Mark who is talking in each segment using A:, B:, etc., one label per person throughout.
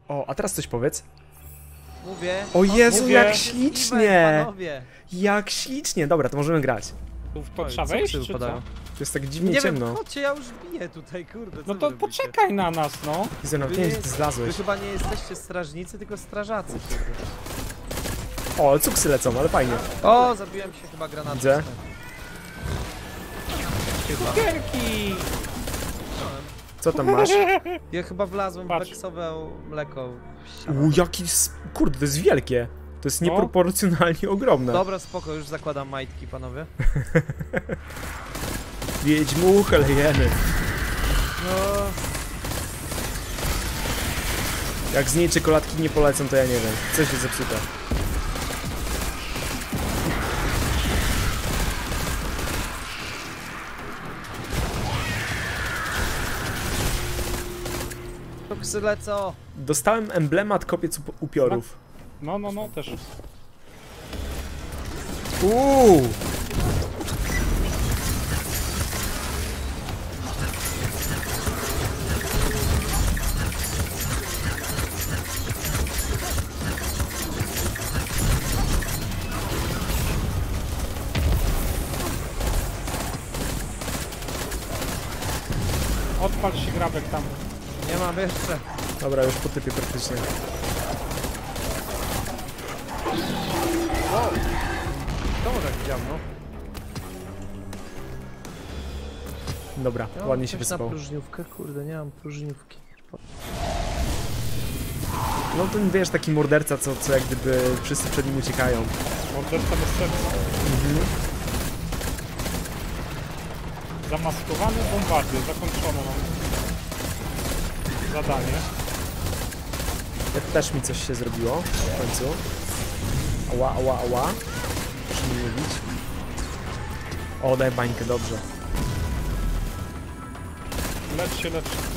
A: O, a teraz coś powiedz.
B: Mówię.
A: O Jezu,
C: mówię.
A: jak ślicznie!
B: Panowie.
A: Jak ślicznie! Dobra, to możemy grać.
C: To trzeba
B: Co
C: wejść,
B: psy
C: czy co?
B: upadają?
A: To jest tak dziwnie
B: Nie
A: ciemno.
B: wiem, chodźcie, ja już biję tutaj, kurde. Co
C: No
B: wy
C: to
B: robicie?
C: poczekaj na nas, no.
A: Zeno,
B: Wy
A: nie wiem,
B: nie-
A: gdzie ty
B: Wy
A: zlazłeś.
B: chyba nie jesteście strażnicy, tylko strażacy.
A: O, ale cuksy lecą, ale fajnie.
B: O, zabiłem się chyba granatem.
A: Widzę.
B: Chyba.
C: Cukierki!
A: Co tam masz?
B: Ja chyba wlazłem w
C: Patrz.
B: beksowe mleko. w ścianę.
A: Jaki... Kurde, to jest wielkie. To jest
C: No.
A: nieproporcjonalnie ogromne.
B: Dobra, spoko, już zakładam majtki, panowie.
A: Wiedźmuchę lejemy.
B: No,
A: Jak z niej czekoladki nie polecą, to ja nie wiem. Coś jest zepsute.
B: psy lecą.
A: Dostałem emblemat kopiec upiorów.
C: No, też.
A: Uuu!
C: Odpal się grabek tam.
B: Nie mam jeszcze.
A: Dobra, już po typie praktycznie.
B: To może tak widziałem, no.
A: Dobra,
B: Ja mam
A: ładnie się
B: coś
A: wysypał.
B: na próżniówkę, kurde, nie mam próżniówki.
A: No ten, wiesz, taki morderca, co jak gdyby wszyscy przed nim uciekają.
C: Morderca bez serca. Zamaskowany bombardier. Zakończono nam zadanie.
A: Też mi coś się zrobiło w końcu. Ała, ała, ała. Proszę mi mówić. O, daj bańkę, dobrze.
C: Lecz się.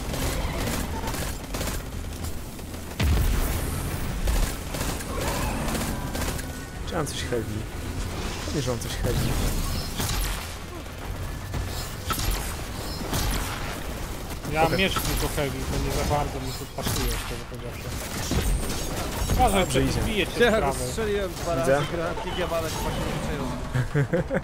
A: Czy mam coś heavy? Pewnie, że mam coś heavy.
C: Ja
A: Okej.
C: miecz tylko heavy, to nie za bardzo mi tu pasuje, szczerze powiedziawszy. Uważaj,
A: Dobrze
C: że
A: idzie.
C: zbije cię
B: Ja
C: z
B: go
C: prawej.
B: strzeliłem dwa
A: Widzę.
B: razy granatnikiem, ale chyba się nie przejął.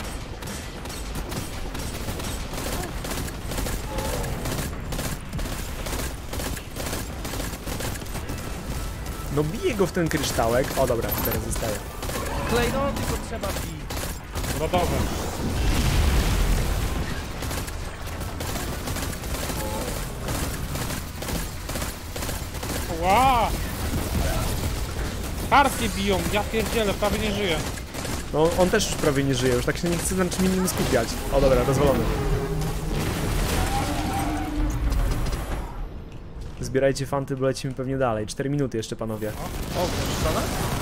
A: No bije go w ten kryształek. O dobra, teraz zostaje.
B: Klejnoty go trzeba bić.
C: Rodowe. Ła! Karty biją, ja pierdzielę, prawie nie żyję.
A: No on też już prawie nie żyje, już tak się nie chce na czym innym skupiać. O dobra, rozwalony. Zbierajcie fanty, bo lecimy pewnie dalej. 4 minuty jeszcze, panowie.
B: O, strzelę?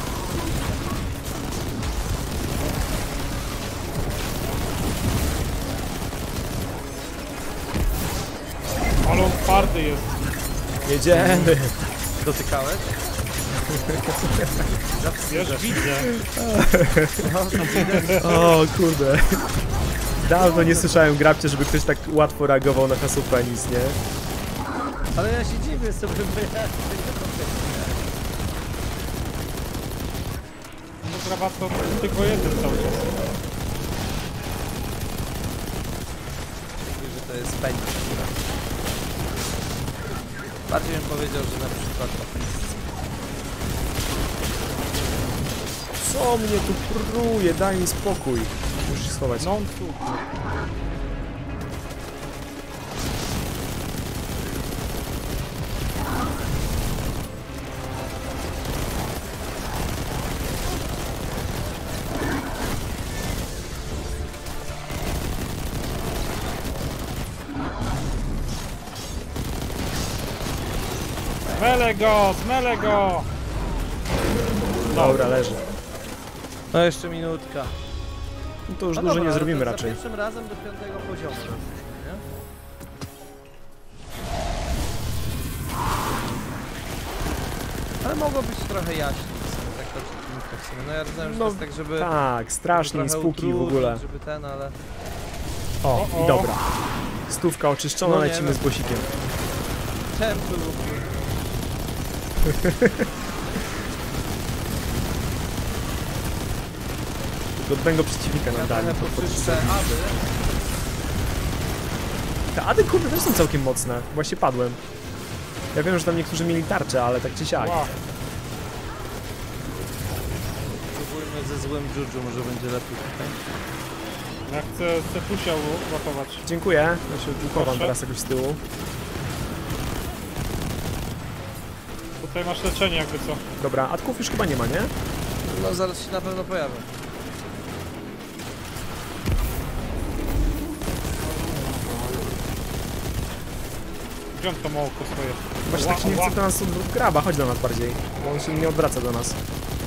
C: Ale on twardy jest.
A: Jedziemy!
B: Dotykałeś?
C: Wiesz, widzę.
A: O kurde. Dawno nie słyszałem, grabcie, żeby ktoś tak łatwo reagował na hasło penis, nie?
B: Ale ja się dziwię sobie, bo ja...
C: No grabat to tylko jeden cały czas.
B: Mówię, że to jest penis. Bardziej bym powiedział, że na przykład...
A: Co mnie tu pruje? Daj mi spokój. Muszę się schować.
C: No tu. Zmele go!
A: Dobra, leży.
B: No jeszcze minutka.
A: No to już
B: No
A: dużo
B: dobra,
A: nie
B: ale
A: zrobimy
B: to
A: raczej.
B: Za pierwszym razem do 5. poziomu. Nie? Ale mogło być trochę jaśniej, tak to przeciwnika w sumie. No ja rozumiem, że
A: No,
B: to jest tak, żeby...
A: Tak, strasznie
B: trochę
A: spooky w ogóle.
B: utrudnić, żeby ten, ale...
A: O, i dobra. Stówka oczyszczona,
B: No nie
A: lecimy
B: wiem.
A: z bosikiem.
B: Templu.
A: Godnego przeciwnika nam dali.
B: trochę poczyszczę Ady.
A: Te Ady kurde też są całkiem mocne. Właśnie padłem. Ja wiem, że tam niektórzy mieli tarczę, ale tak czy siak.
C: Wow.
B: Spróbujmy ze złym Juju, może będzie lepiej tutaj.
C: Ja chcę Cetusia uratować.
A: Dziękuję. Ja się uchowam
C: Proszę.
A: teraz jakoś z tyłu.
C: Tutaj masz leczenie jakby co.
A: Dobra, Adków już chyba nie ma, nie?
B: No zaraz się na pewno pojawią.
C: Gdzie on to mało swoje?
A: Właśnie tak się nie chce do nas graba, chodź do nas bardziej. Bo on się nie odwraca do nas.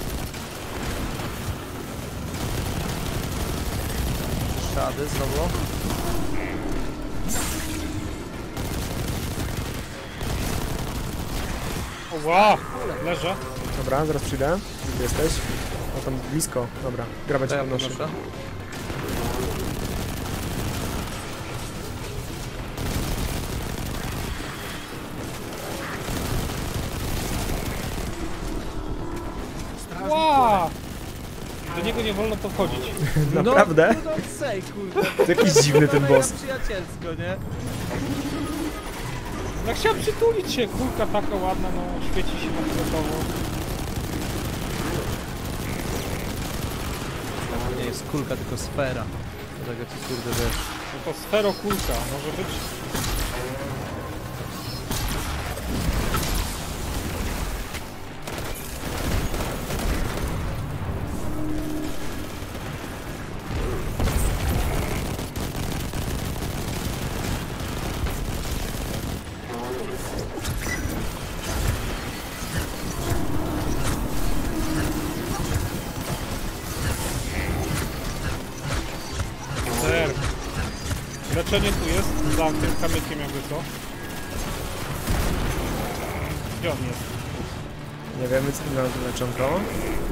B: Szady znowu.
C: Ła! Leżę.
A: Dobra, zaraz przyjdę. Gdzie jesteś? O, tam blisko. Dobra, graba cię
B: Ja
A: podnoszę.
B: podnoszę.
C: Ła! Do niego nie wolno podchodzić.
A: Naprawdę?
B: No sej, kurde.
A: To jakiś dziwny ten
B: Mega
A: boss.
B: przyjacielsko, nie?
C: Ja chciałem przytulić się, kulka taka ładna, no świeci się na fioletowo.
B: To nie jest kulka, tylko sfera. Dlatego ci kurde wiesz.
C: No to sferokulka, może być? Ser. Leczenie tu jest, za tym kamykiem jakby co. Gdzie on jest?
A: Nie wiemy co na leczonko.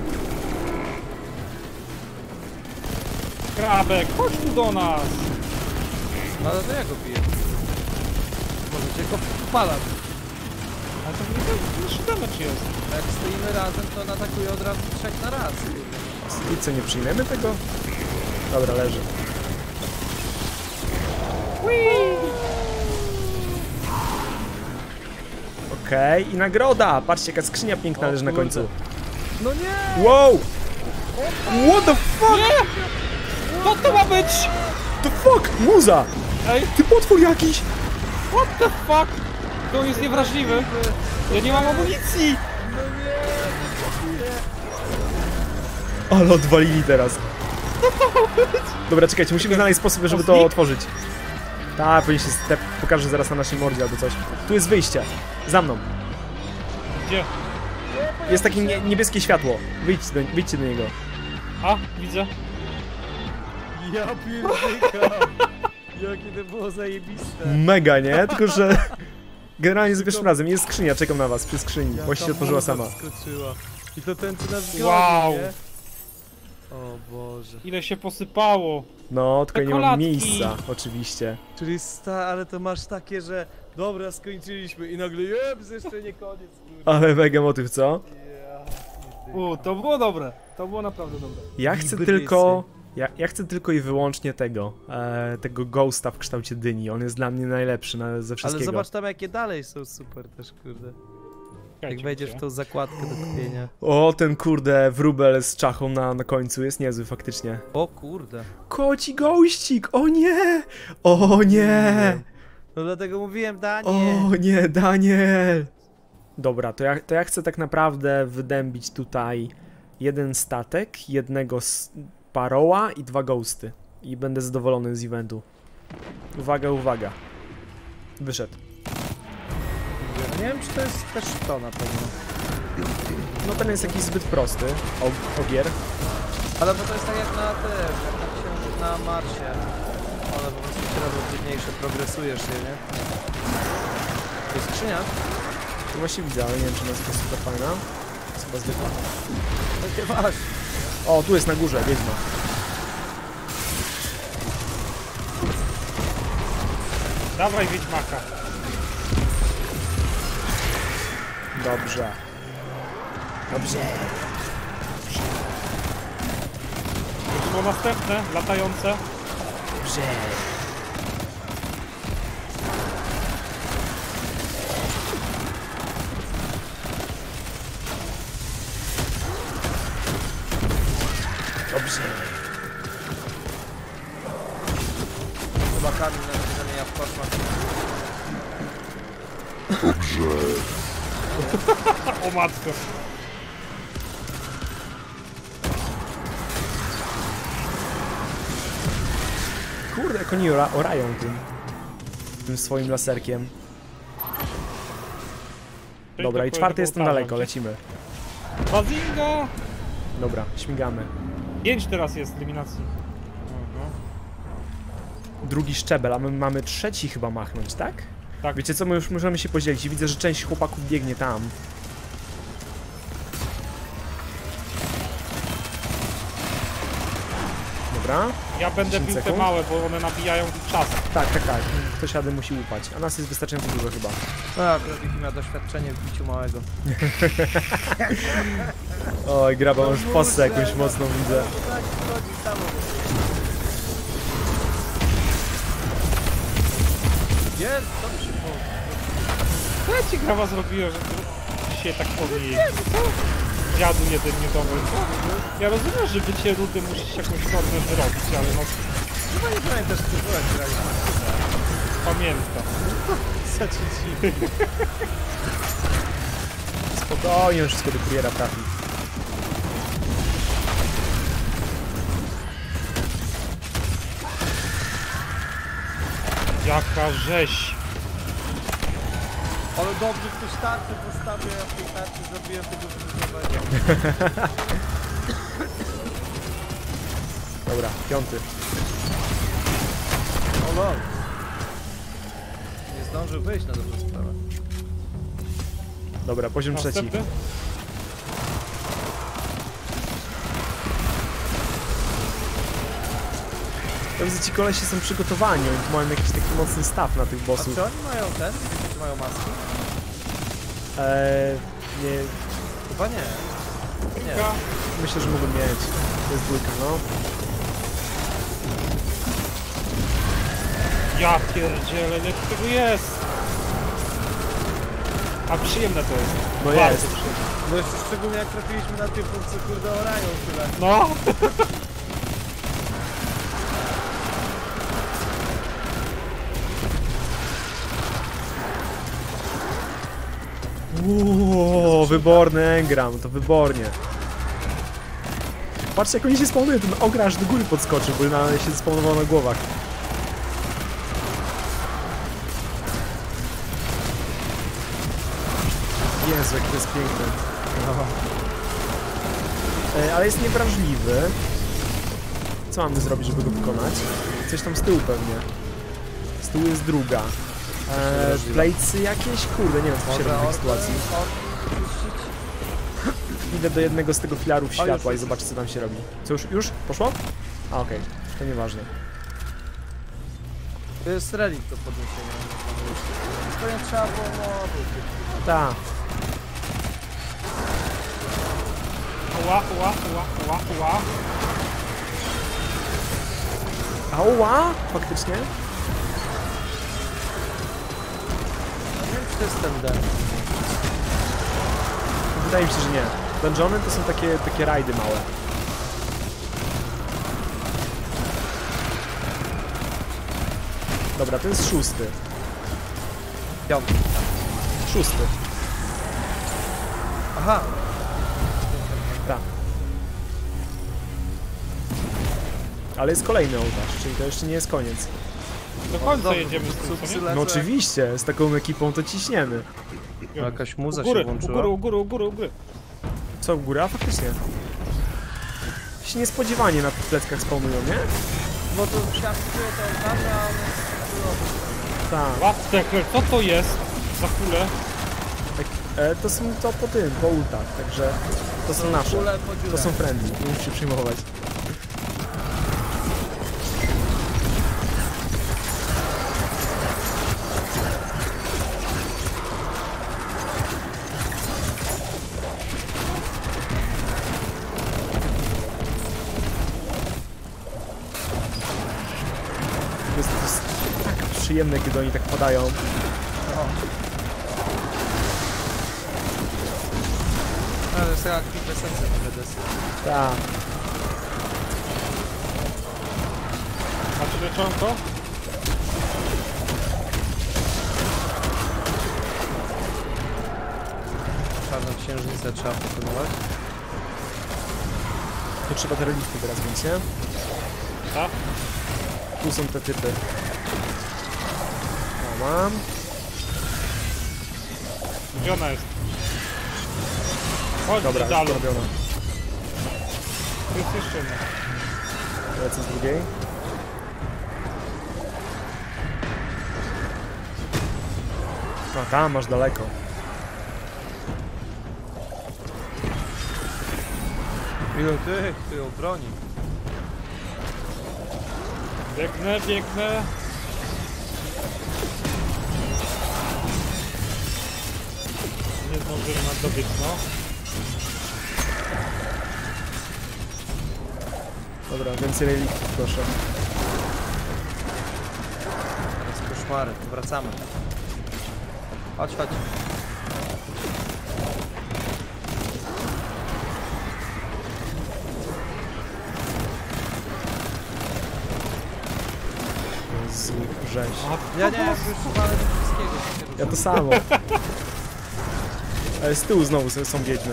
C: Krabek, chodź tu do nas!
B: No ale to ja go piję. Może cię go palam.
C: Ale to niższy damage jest.
B: Jak stoimy razem, to on atakuje od razu 3 na raz.
A: I co, nie przyjmiemy tego? Dobra, leży. Okej, i nagroda! Patrzcie, jaka skrzynia piękna
B: O
A: leży na
B: kurde.
A: końcu.
B: No nie!
A: Wow! What the fuck?
C: Co to ma być?
A: The fuck? Muza!
C: Ej,
A: Ty potwór jakiś!
C: what the fuck? To on jest niewrażliwy. Ja nie mam amunicji!
A: Ale odwalili teraz. Dobra, czekajcie, musimy znaleźć sposób, żeby to otworzyć. Tak, powinien się step... Pokażę zaraz na naszej mordzie albo coś. Tu jest wyjście. Za mną.
C: Gdzie?
A: Jest takie niebieskie światło. Wyjdźcie do niego.
C: A, widzę.
B: Ja pierdykam! Jakie to było zajebiste!
A: Mega, nie? Tylko, że... Generalnie za pierwszym razem jest skrzynia, czekam na was przy skrzyni. Właściwie się otworzyła sama.
B: Skoczyła. I to ten, co nas goni,
C: Wow.
B: nie? O Boże.
C: Ile się posypało.
A: No, tylko nie mam
C: Czekoladki.
A: miejsca, oczywiście.
B: Czyli ale to masz takie, że dobra, skończyliśmy i nagle jeps, jeszcze nie koniec, kurde.
A: Ale mega motyw, co?
C: To było dobre. To było naprawdę dobre.
A: Ja chcę
B: Ibrysy.
A: tylko... Ja chcę tylko i wyłącznie tego Ghosta w kształcie dyni. On jest dla mnie najlepszy ze wszystkiego.
B: Ale zobacz tam, jakie dalej są super też, kurde. Jak wejdziesz w tą zakładkę do kupienia.
A: O, ten kurde wróbel z czachą na końcu jest niezły faktycznie.
B: O kurde.
A: Koci gościk! O nie! O nie!
B: No dlatego mówiłem, Daniel.
A: O nie, Daniel! Dobra, to ja chcę tak naprawdę wydębić tutaj jeden statek, jednego paroła i 2 ghosty. I będę zadowolony z eventu. Uwaga, uwaga. Wyszedł.
B: Nie wiem, czy to jest też to na pewno.
A: No ten jest jakiś zbyt prosty. Ogier.
B: Ale bo to jest tak jak na tym, jak na Marsie. One po prostu coraz trudniejsze, progresujesz je, nie? To jest skrzynia?
A: To właśnie widzę, ale nie wiem, czy ona jest super fajna. Jest chyba zwykła.
B: Takie masz.
A: O, tu jest na górze, wiedźma.
C: Dawaj Wiedźmaka.
A: Dobrze. Dobrze.
C: To było następne, latające.
A: Dobrze. Dobrze.
B: Chyba Kamil nas zamienia w koszmar.
C: O matko.
A: Kurde, jak oni orają tym swoim laserkiem. Dobra, i czwarty jest tam daleko, lecimy.
C: Bazinga!
A: Dobra, śmigamy.
C: 5 teraz jest eliminacji.
A: Drugi szczebel, a my mamy trzeci chyba machnąć, tak?
C: Tak.
A: Wiecie co, my już możemy się podzielić. Widzę, że część chłopaków biegnie tam. Dobra.
C: Ja będę
A: 10
C: bił te
A: sekund.
C: małe, bo one nabijają czas.
A: Tak. Ktoś jadę musi upać. A nas jest wystarczająco dużo chyba.
B: No, akurat Wiki ma doświadczenie w biciu małego.
A: Oj, graba, już postę jakąś mocną widzę.
B: Tak, wchodzi samo. Jest, co mi się było?
C: Co ja ci grawa zrobiłem, że ty dzisiaj tak powinien? Dziadu jeden niedowy. Ja rozumiem, że bycie rudym musisz jakąś formę wyrobić, ale no
B: Chyba nie pamiętasz, co było, jak graliśmy.
C: pamiętam.
B: Co ci dziwi?
A: Spokojnie, wszystko do kuriera trafi.
C: Jaka rzeź.
B: Ale dobrze ktoś tarczy postawił, ja w tej tarczy zrobiłem tego wyrównowego.
A: Dobra, piąty.
B: O lol. Nie zdążył wyjść na dobrą sprawę.
A: Dobra, poziom trzeci.
C: Następny?
A: Ja widzę, ci kolesie są przygotowani, oni tu mają jakiś taki mocny staw na tych
B: A
A: bossów.
B: czy oni mają ten? Wiecie, czy mają maski?
A: Nie,
B: Chyba nie. Nie.
C: Ja.
A: myślę, że mogą mieć. To jest dwójka, no.
C: Ja pierdzielę, ile tego jest. A przyjemne to jest.
A: No
C: Bardzo
A: jest.
C: przyjemne.
B: No jeszcze szczególnie jak trafiliśmy na typów, co kurde orają tyle.
C: No.
A: Wyborny engram, to wybornie. Patrzcie, jak oni się spawnują, ten ogra aż do góry podskoczył, bo się spawnował na głowach. Jezu, jaki to jest piękny. Ale jest niewrażliwy. Co mamy zrobić, żeby go wykonać? Coś tam z tyłu pewnie. Z tyłu jest druga. Platesy jakieś? Kurde, nie wiem co się robi w tej sytuacji. Idę do jednego z tego filarów światła i zobaczę co tam się robi. Co już? Poszło? A okej, to nieważne.
B: To jest relikt do podniesienia. To nie trzeba było mowy.
A: Ta.
C: Ła.
A: Ała! Faktycznie?
B: Nie wiem, czy to jest ten den.
A: Wydaje mi się, że nie. Dungeony to są takie rajdy małe. Dobra, to jest szósty.
B: Piąty.
A: Szósty.
B: Aha.
A: Tak. Ale jest kolejny ołtarz, czyli to jeszcze nie jest koniec.
C: Do końca
B: Dobrze,
C: jedziemy z tym, co nie?
A: No oczywiście, z taką ekipą to ciśniemy.
B: No, jakaś muza
C: U góry,
B: się włączyła.
C: u góry.
A: Co w górę? A faktycznie. Się niespodziewanie na tych pleckach spawnują, nie?
B: No to siatkuje to oznacza, a one
A: Tak.
C: What the hell, co to jest za kule?
A: To są to po ultach, także to są nasze.
B: kule po dziurach.
A: To są friendly, nie musisz się przyjmować. przyjemne, kiedy oni tak padają.
B: No. No, to jest taka kwintesencja Bethesdy.
A: Tak.
C: Macie leczonko?
B: Czarną księżnicę trzeba pokonywać.
A: To trzeba te relikty teraz mieć, nie?
C: Tak?
A: Tu są te typy. O, mam.
C: Gdzie ona jest? Chodź,
A: Dobra, już
C: dalej.
A: porobiona.
C: To jest jeszcze jedna.
A: Lecę z drugiej. A tam masz daleko.
B: Ile ty ją broni.
C: Biegnę, biegnę. Nie zdążyłem nam dobiec, no.
A: Dobra, więcej reliktów proszę.
B: To jest koszmary, to wracamy. Chodź, chodź.
A: Jezu, rzeź.
B: Ja nie, już mamy do wszystkiego.
A: Ja to samo. Ale z tyłu znowu są wiedźmy.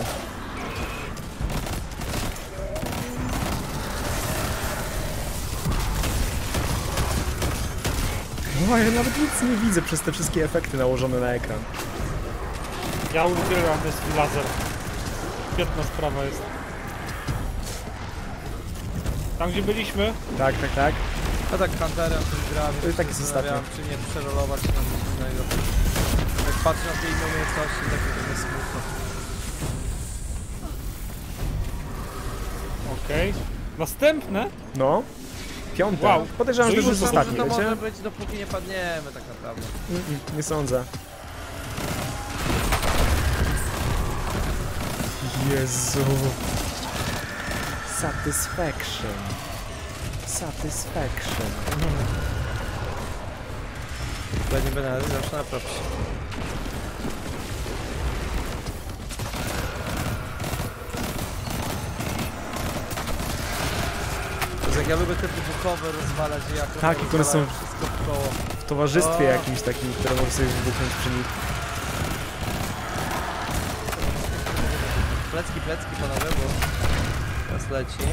A: O, ja nawet nic nie widzę przez te wszystkie efekty nałożone na ekran.
C: Ja uwielbiam ten swój laser. Świetna sprawa jest. Tam gdzie byliśmy,
A: Tak, tak, tak.
B: Ja tak kanterem tym gram,
A: To i tak jest
B: zastanawiałem, czy nie przerolować na coś innego. Jak patrzę na te inne umiejętności, tak to jest smutno.
C: okej. Następne?
A: No. Piąte.
C: Wow.
A: Podejrzewam, że to już jest
B: Sądzę,
A: ostatni,
B: że to
A: wiecie?
B: może być, dopóki nie padniemy tak naprawdę.
A: Nie sądzę. Jezu. Satisfaction. Satisfaction.
B: Ja nie będę zawsze naprawić. To jest jak ja lubię te wybuchowe rozwalać i jak
A: Tak, i one są
B: wszystko w koło.
A: w towarzystwie
B: O.
A: jakimś takim, które mogą sobie wybuchnąć przy nich.
B: Plecki panowie, bo teraz leci.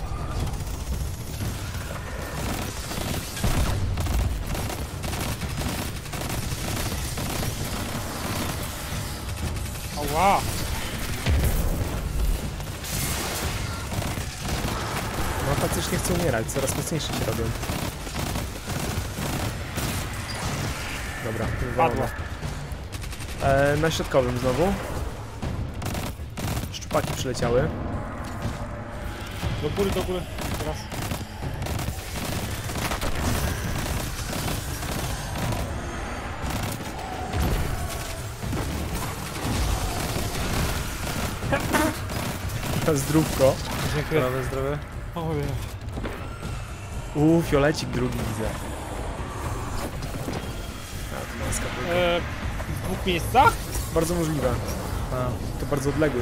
C: Ała!
A: No faktycznie chcą umierać, coraz mocniejsze się robią. Dobra,
C: Padła.
A: na środkowym znowu. Szczupaki przyleciały.
C: Do góry, do góry. Teraz.
A: Zdrówko.
C: Dziękuję.
B: Zdrowie, zdrowie.
C: Ojej.
A: Fiolecik drugi widzę. A, to maska tylko.
C: W dwóch miejscach?
A: Bardzo możliwe.
B: A.
A: To bardzo odległy.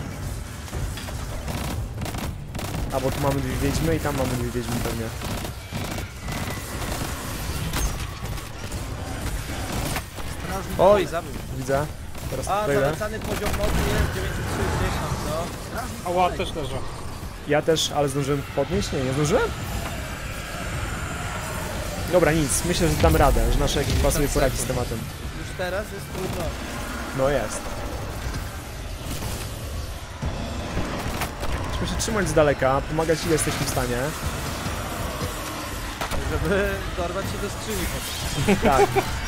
A: A bo tu mamy dwie wiedźmy i tam mamy dwie wiedźmy pewnie.
B: Oj, zabił.
A: Widzę. Teraz
B: A,
A: tutaj ile?
B: zalecany poziom mocy jest 960, no.
C: Ała, też leżę.
A: Ja też, ale zdążyłem podnieść? Nie zdążyłem? Dobra, nic. Myślę, że dam radę, że nasza ekipa sobie poradzi z tematem.
B: Już teraz jest trudno.
A: No jest. Musimy się trzymać z daleka, pomagać ile jesteśmy w stanie.
B: Żeby dorwać się do skrzyni potem.
A: Tak.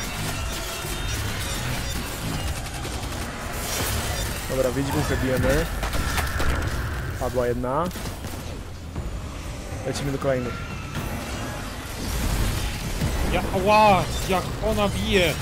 A: Dobra, wiedźmuchę bijemy. Padła jedna. Lecimy do kolejnych.
C: Ała! Jak ona bije!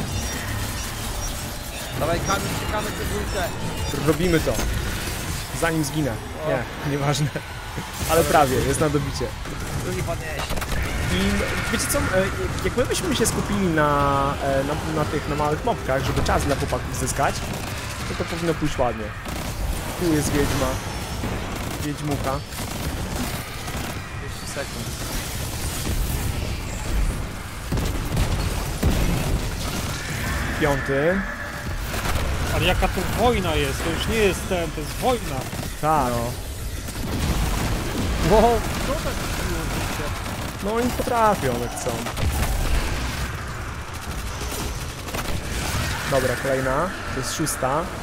B: Dawaj kamień, czekamy cebulce.
A: Robimy to. Zanim zginę. Nie, nieważne. Ale prawie, jest na dobicie.
B: Drugi podnieś.
A: I wiecie co, jak my byśmy się skupili na małych mobkach, żeby czas dla chłopaków zyskać, to powinno pójść ładnie. Tu jest wiedźma. Wiedźmucha.
B: 30 sekund.
A: Piąty.
C: Ale jaka to wojna jest, to już nie jest ten, to jest wojna.
A: Tak.
B: Wow, co tak było życie?
A: No oni potrafią, jak chcą. Dobra, kolejna. To jest 6.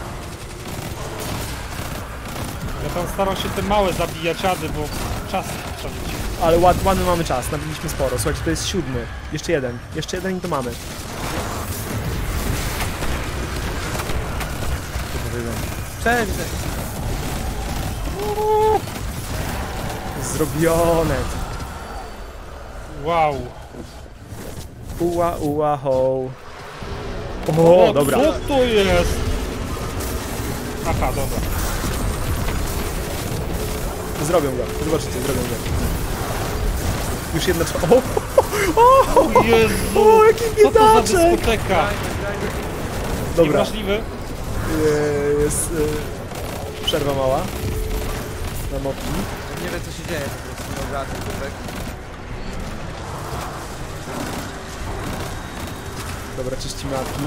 C: Ja tam staram się te małe zabijać ady, bo czas trzeba mieć.
A: Ale ładny mamy czas, nabiliśmy sporo. Słuchajcie, to jest 7. Jeszcze jeden. Jeszcze jeden i to mamy.
B: Cześć!
A: Zrobione.
C: Wow.
A: Ua, ho. O, dobra.
C: Co to jest? Aha, dobra.
A: Zrobią go. Zobaczycie, zrobią go. Już jedna trwa. O,
C: Jezu!
A: o, jaki
C: Co to za
A: biedaczek!
C: dyskoteka?
A: Dobra,
C: Niewrażliwy?
A: jest przerwa mała. Na mopki.
B: Nie wiem co się dzieje po prostu, nie ogarnę tutaj.
A: Dobra, czyścimy apki.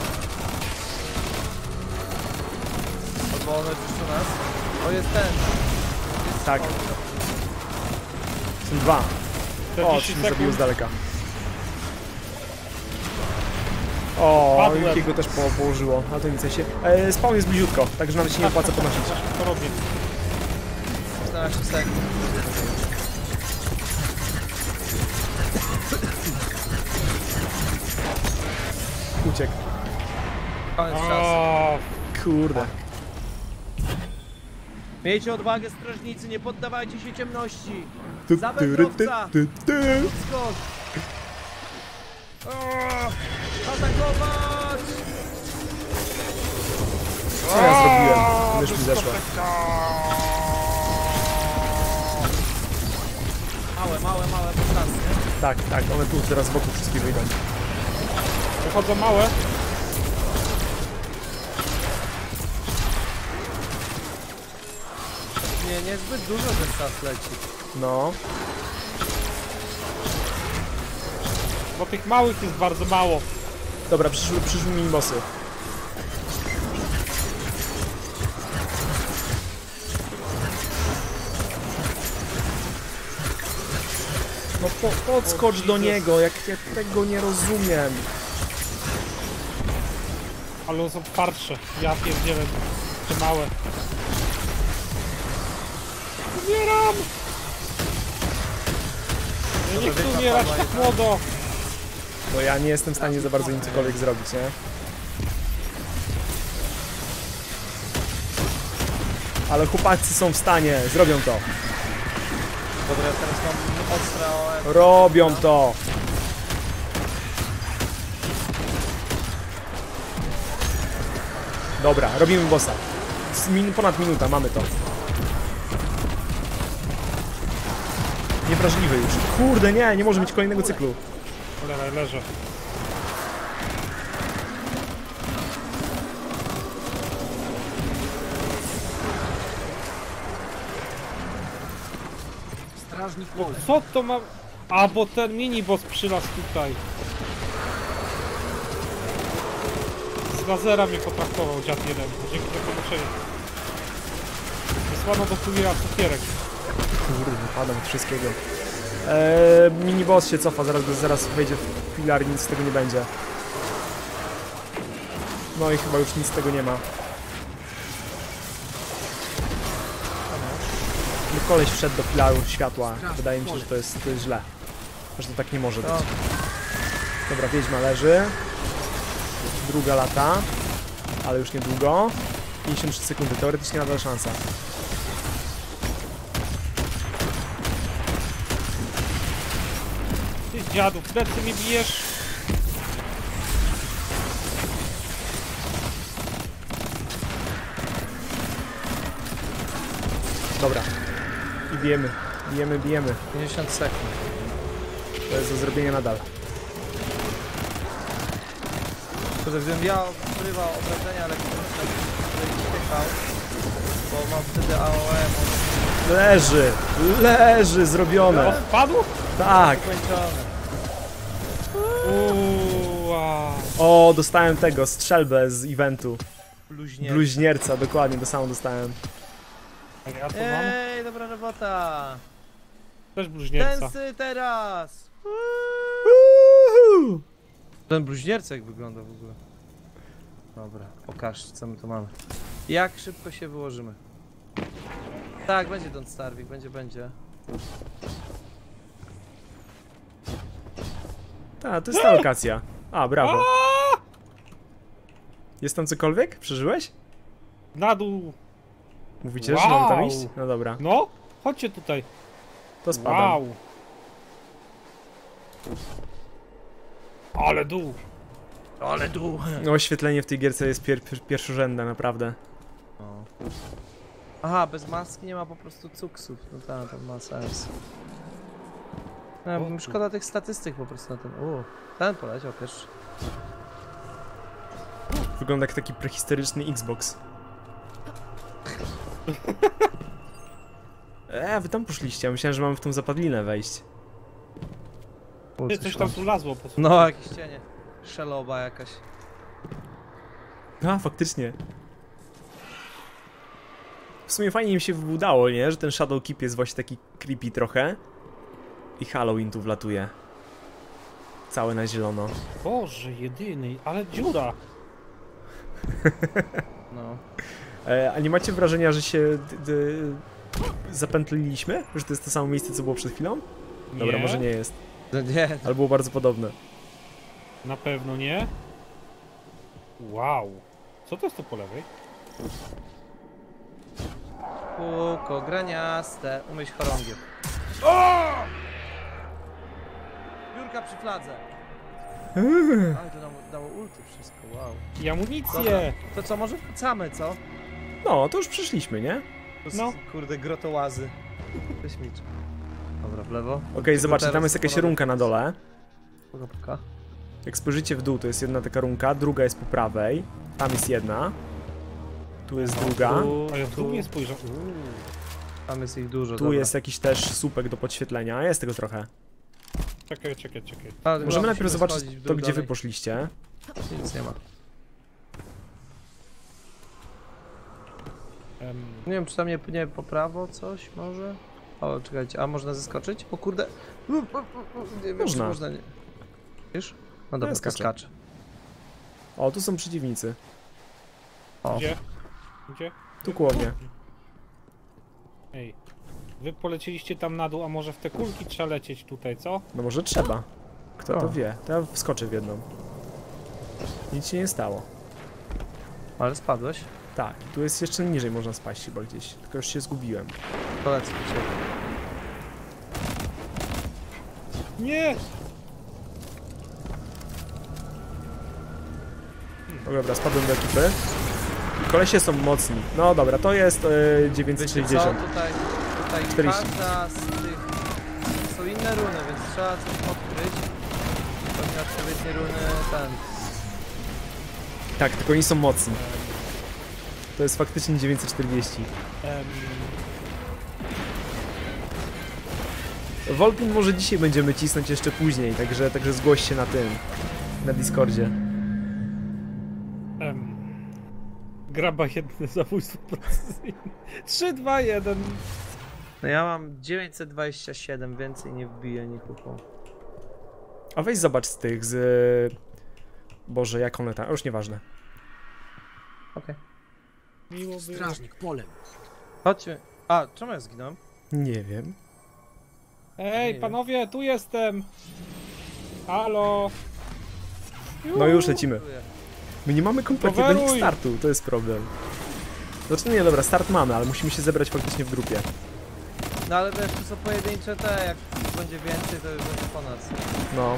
B: Albo one już u nas. O, jest ten. Jest
A: Tak.
B: o,
A: Są 2. O,
C: 40
A: czyli zabił z
C: sekund.
A: daleka. O,
C: Padłem.
A: jakiego też położyło. A to nic, się. Spawn jest bliziutko, także nawet się nie opłaca podnosić.
C: To robię.
B: 14 sekund.
A: Uciekł.
B: Koniec czasu.
C: O,
A: Kurde.
B: Miejcie odwagę, strażnicy, nie poddawajcie się ciemności.
A: Tu,
B: Za
A: tu, tu,
B: wędrowca.
A: tu, tu.
B: Skok! Atakować!
A: Co ja zrobiłem? Mysz mi zeszła.
B: Małe podstawki, nie?
A: Tak, one tu teraz wokół wszystkie wyjdą.
C: wychodzą małe.
B: Nie, niezbyt dużo ten czas leci.
A: No.
C: Bo tych małych jest bardzo mało.
A: Dobra, przyszły minibossy. No podskocz do niego, jak ja tego nie rozumiem.
C: Ale one są twardsze. Ja pierdzielę te małe. Umieram! Ja nie chcę umierać tak młodo.
A: Bo ja nie jestem w stanie za bardzo nic cokolwiek zrobić, nie? Ale chłopacy są w stanie, zrobią to.
B: Dobra, ja teraz mam ostre OM.
A: Robią to. Dobra, robimy bossa. Ponad minuta, mamy to. Niewrażliwy już. Kurde, nie może mieć kolejnego cyklu.
C: Cholera, leżę.
B: Strażnik
C: Co to ma... A, bo ten miniboss przylazł tutaj. Z lazera mnie potraktował dziad jeden. Dzięki za pomoczenie. Wysłano do kuriera cukierek.
A: Kurde, padam od wszystkiego. Miniboss się cofa, zaraz wejdzie w filar i nic z tego nie będzie. No i chyba już nic z tego nie ma. No koleś wszedł do filaru światła. Wydaje mi się, że to jest źle. Że to tak nie może być. Dobra, wiedźma leży. Druga lata. Ale już niedługo. 53 sekundy, teoretycznie nadal szansa.
C: Ty dziadu, w plecy mi bijesz.
A: Dobra. I bijemy.
B: 50 sekund.
A: To jest do zrobienia nadal.
B: Kurde, gdybym ja ukrywał obrażenia elektryczne, które nie uciekał, bo mam wtedy AOE,
A: Leży! Leży! Zrobione!
C: Padł?
A: Tak!
B: kończone.
C: Wow.
A: O, dostałem tego, strzelbę z eventu.
B: Bluźnie.
A: Bluźnierca, dokładnie, to samo dostałem.
C: A ja to mam?
B: Ej, dobra robota.
C: Też bluźnierca.
B: Tensy teraz.
A: Uhu!
B: Ten bluźnierca jak wygląda w ogóle. Dobra, pokaż co my tu mamy. Jak szybko się wyłożymy. Tak, będzie Don't Starving, będzie.
A: Tak, to jest ta lokacja. A, brawo. Jest tam cokolwiek? Przeżyłeś?
C: Na dół.
A: Mówicie, że mam tam iść? No dobra,
C: No, chodźcie tutaj.
A: to spadam.
C: Wow. Ale dół.
B: Ale dół.
A: No, oświetlenie w tej gierce jest pierwszorzędne, naprawdę.
B: Aha, bez maski nie ma po prostu cuksów. No tak, to ma sens. No, szkoda tych statystyk po prostu na ten. Ten poleciał pierwszy.
A: Wygląda jak taki prehistoryczny Xbox. Wy tam poszliście, ja myślałem, że mamy w tą zapadlinę wejść.
C: Ty, coś tam tu lazło po prostu.
B: No, jakieś cienie. Szeloba jakaś.
A: A, faktycznie. W sumie fajnie im się udało, nie? Że ten Shadow Keep jest właśnie taki creepy trochę. I Halloween tu wlatuje. Całe na zielono.
C: Boże, jedyny, ale dziura.
B: No.
A: A nie macie wrażenia, że się zapętliliśmy? Że to jest to samo miejsce, co było przed chwilą? Dobra, może nie jest.
B: No nie.
A: Ale było bardzo podobne.
C: Na pewno nie. Wow. Co to jest to po lewej?
B: Kółko graniaste. Umyśl chorągiew. Biurka przy fladze. Ale to nam dało ulty wszystko, wow.
C: I amunicję.
B: Dobra, to co, może wracamy, co?
A: No, to już przyszliśmy, nie?
B: No. Kurde, grotołazy. Wyśmicz. Dobra, w lewo.
A: Okej, zobaczcie, tam
B: teraz
A: jest jakaś
B: porobię.
A: runka na dole.
B: Puka.
A: Jak spojrzycie w dół, to jest jedna taka runka, druga jest po prawej. Tam jest jedna. Tu jest druga.
C: A ja w dół nie spojrzę.
B: Tam jest ich dużo,
A: Tu
B: dobra.
A: jest jakiś też słupek do podświetlenia, jest tego trochę.
C: Czekaj.
B: A,
A: Możemy najpierw zobaczyć
B: schodzić w
A: to,
B: dół
A: gdzie wy
B: dalej.
A: poszliście.
B: Nic nie ma. Nie wiem, czy tam nie po prawo coś może? O, czekajcie, a można zeskoczyć? O kurde. Nie wiem, czy
A: Można.
B: można nie. Wiesz? No dobra,
A: Ja
B: to
A: skaczę.
B: skaczę.
A: O, tu są przeciwnicy.
B: O.
C: Gdzie?
A: Tu koło mnie.
C: Ej. Wy polecieliście tam na dół, a może w te kulki trzeba lecieć tutaj, co?
A: No może trzeba. Kto to
B: O.
A: wie? To ja wskoczę w jedną. Nic się nie stało.
B: Ale spadłeś?
A: Tak, tu jest jeszcze niżej można spaść chyba gdzieś. Tylko już się zgubiłem.
B: To lecę do ciebie.
C: Nie!
A: No dobra, spadłem do ekipy. I kolesie są mocni. No dobra, to jest
B: Wiecie co?
A: 960.
B: Tutaj
A: 40.
B: każda z tych... Są inne runy, więc trzeba coś odkryć. Pewnie odpowiednie runy ten...
A: Tak, tylko oni są mocni. To jest faktycznie 940. Volpin może dzisiaj będziemy cisnąć jeszcze później, także zgłoś się na tym. Na Discordzie.
C: Graba jedno zabójstwo precyzyjne. 3, 2, 1.
B: No ja mam 927, więcej nie wbiję nikogo.
A: A weź zobacz z tych, z... Boże, jak one tam... Już nieważne.
B: Okej.
C: Miło było.
D: Strażnik polem.
B: Chodźmy. A, czemu ja zginąłem?
A: Nie wiem.
C: Ej, panowie, tu jestem. Halo.
A: No już lecimy.
B: Czuję.
A: My nie mamy kompletnie do nich
C: Coveruj!
A: startu, to jest problem. Znaczy nie, dobra, start mamy, ale musimy się zebrać faktycznie w grupie.
B: No ale wiesz, to są pojedyncze te, jak będzie więcej, to już będzie po nas.
A: No.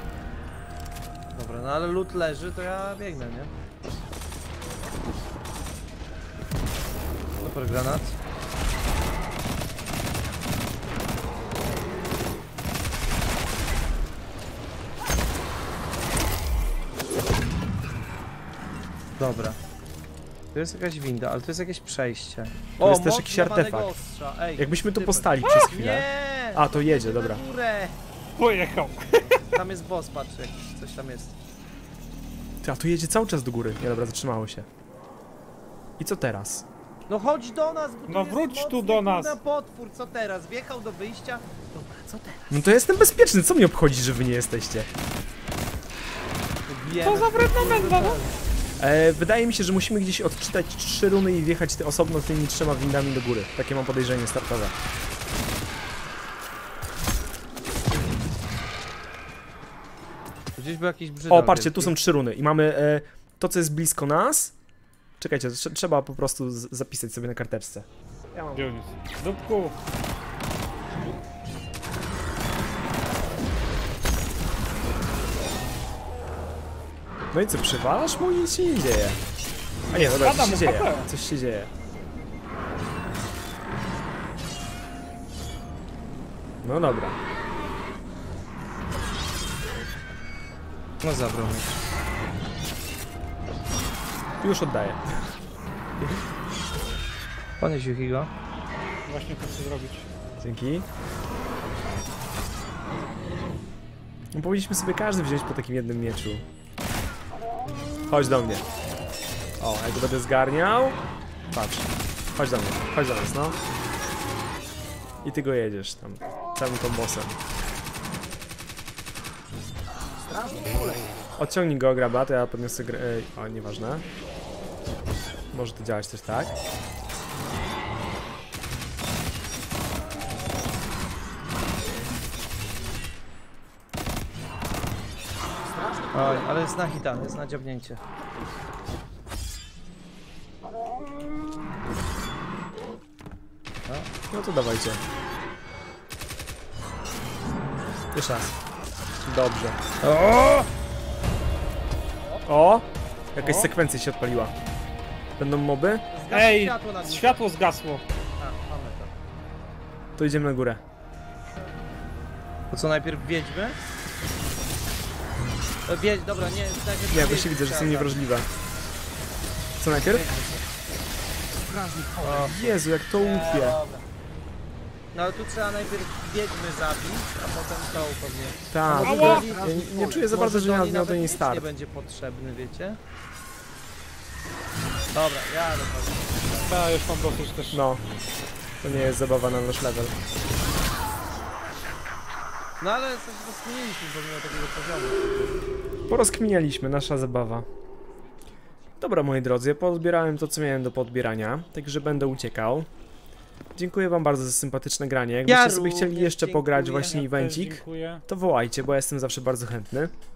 B: Dobra, no ale lód leży, to ja biegnę, nie? Super granat. Dobra. Tu jest jakaś winda, ale tu jest jakieś przejście.
A: Tu jest też
B: moc
A: jakiś
B: złamanego
A: artefakt.
B: ostrza. Ej,
A: Jakbyśmy tu
B: typek.
A: postali przez chwilę.
B: Nie!
A: A, to jedzie, dobra.
B: Na górę.
C: Pojechał.
B: Tam jest boss, patrz, jakiś coś tam jest.
A: Ty, a tu jedzie cały czas do góry. Nie, dobra, zatrzymało się. I co teraz?
B: No chodź do nas, bo tu
C: No
B: jest
C: wróć
B: mocny,
C: tu do nas.
B: kurna, potwór, co teraz? Wjechał do wyjścia? Dobra, co teraz?
A: No to jestem bezpieczny, co mnie obchodzi, że wy nie jesteście?
C: To za wredna menda, no.
A: Wydaje mi się, że musimy gdzieś odczytać 3 runy i wjechać osobno tymi 3 windami do góry. Takie mam podejrzenie startowe.
B: Gdzieś był jakiś brzydal.
A: O, patrzcie,
B: wielki.
A: tu są 3 runy i mamy to, co jest blisko nas. Czekajcie, trzeba po prostu zapisać sobie na karteczce. Ja mam...
C: Gdzie on jest? Dupku.
A: No i co, przywalasz mu i nic się nie dzieje. A nie, dobra,
C: Spada
A: coś się
C: mu
A: dzieje.
C: HP.
A: Coś się dzieje. No dobra.
B: No zabrał mnie.
A: Już oddaję.
B: Podnieś Yukigo.
C: Właśnie to chcę zrobić.
A: Dzięki. No, powinniśmy sobie każdy wziąć po takim jednym mieczu. Chodź do mnie. O, jak go będę zgarniał. Patrz. Chodź do mnie, chodź do nas, no. I ty go jedziesz tam, całym kombosem. Odciągnij go, graba, to ja podniosę grę... O, nieważne. Może to działać też tak.
B: Oj, ale jest na hita, jest na dziabnięcie.
A: No to dawajcie. Jeszcze raz. Dobrze. O! Jakaś sekwencja się odpaliła. Będą moby?
B: Zgaś
C: Ej,
B: światło na górze.
C: światło zgasło.
B: A, mamy to.
A: To idziemy na górę.
B: To co, najpierw wiedźmy? Dobra, nie, najpierw
A: Nie,
B: wiedźmy
A: właśnie widzę, że są
B: trzeba
A: niewrażliwe. Co najpierw?
B: O,
A: Jezu, jak to łupie.
B: dobra. No ale tu trzeba najpierw wiedźmy zabić, a potem to pewnie.
A: Tak,
B: Może
C: Ała!
B: do nich-
A: ja nie czuję za bardzo, że
B: Może
A: miał
B: do
A: do
B: niej
A: niej
B: nawet
A: start.
B: nie będzie potrzebny, wiecie? Dobra, jadę to.
C: Ja już mam dosyć też.
A: No. To nie jest zabawa na nasz level.
B: No ale coś rozkminiliśmy pomimo takiego poziomu.
A: Porozkminialiśmy, nasza zabawa. Dobra, moi drodzy, ja podbierałem to, co miałem do podbierania, także będę uciekał. Dziękuję wam bardzo za sympatyczne granie. Jakbyście sobie chcieli
B: również
A: jeszcze pograć
B: dziękuję.
A: właśnie
C: Ja też
A: evencik,
C: dziękuję.
A: to wołajcie, bo ja jestem zawsze bardzo chętny.